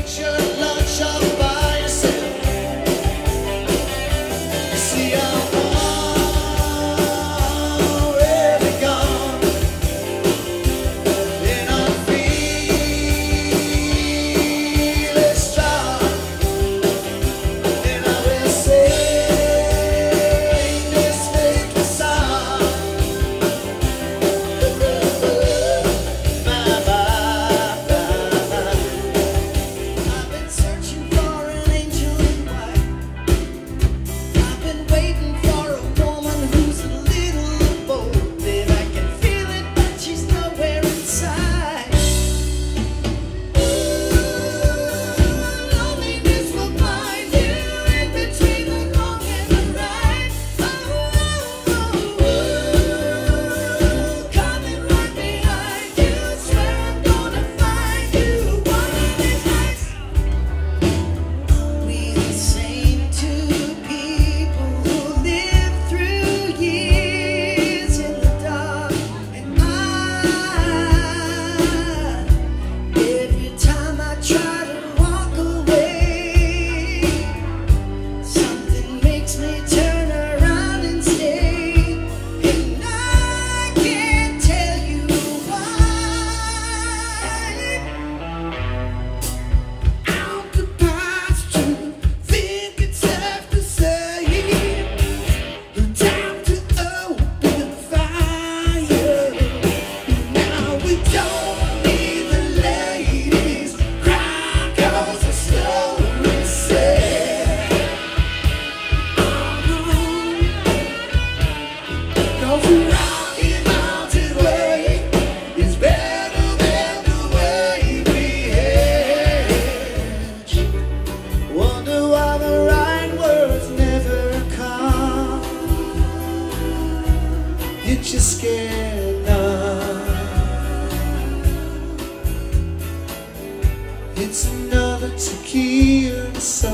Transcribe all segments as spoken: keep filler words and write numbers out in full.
It's another tequila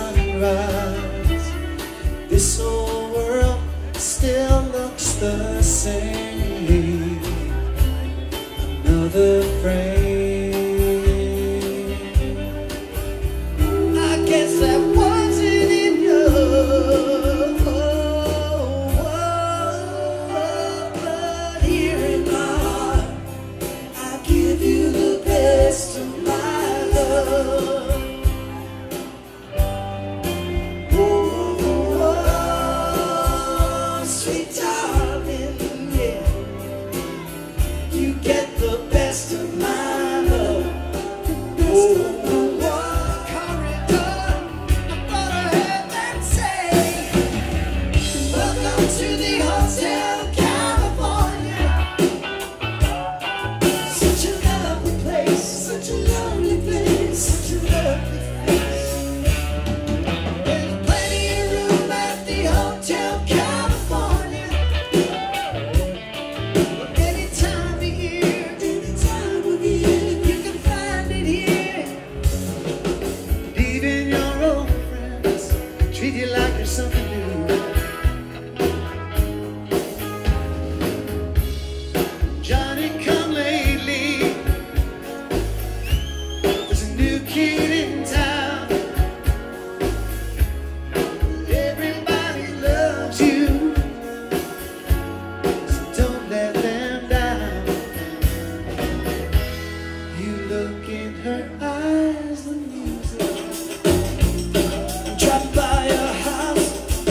sunrise. This whole world still looks the same. Another frame. I guess that wasn't enough, but here in my heart, I give you the best of my love. Oh, sweet darling, yeah, you get the best of my love. Oh, what corridor, I thought I heard them say, welcome to the Hotel California. Such a lovely place, such a lovely place, such a lovely place. There's plenty of room at the Hotel California. Any time of year, any time of year, you can find it here. Even your old friends treat you like you're something new. Johnny come lately, there's a new kid in town. Everybody loves you, so don't let them down. You look in her eyes, the music. Drop by your house,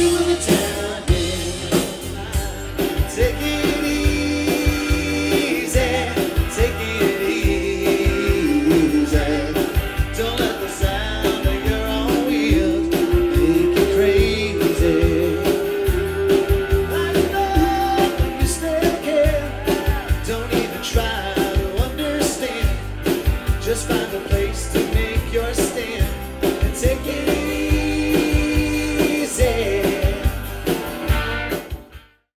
You